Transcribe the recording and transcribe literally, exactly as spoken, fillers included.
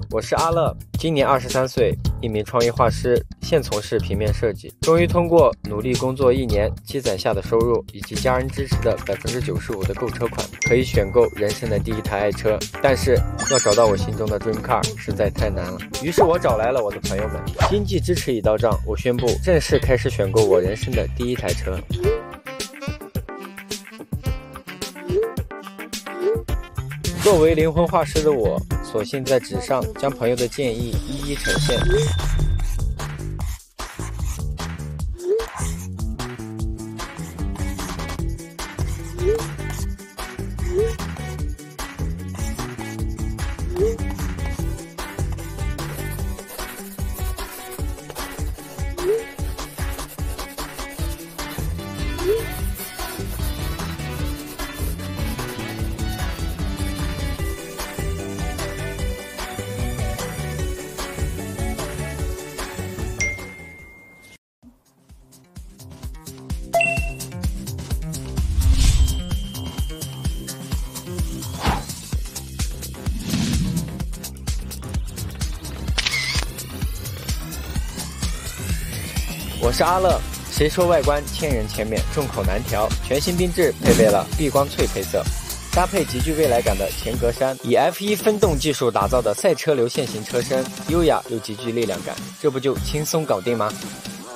我是阿乐，今年二十三岁，一名创意画师，现从事平面设计。终于通过努力工作一年积攒下的收入，以及家人支持的百分之九十五的购车款，可以选购人生的第一台爱车。但是要找到我心中的 dream car 实在太难了。于是我找来了我的朋友们，经济支持已到账，我宣布正式开始选购我人生的第一台车。作为灵魂画师的我，索性在纸上将朋友的建议一一呈现。我是阿乐，谁说外观千人千面，众口难调？全新缤智配备了碧光翠配色，搭配极具未来感的前格栅，以 F 一 分动技术打造的赛车流线型车身，优雅又极具力量感，这不就轻松搞定吗？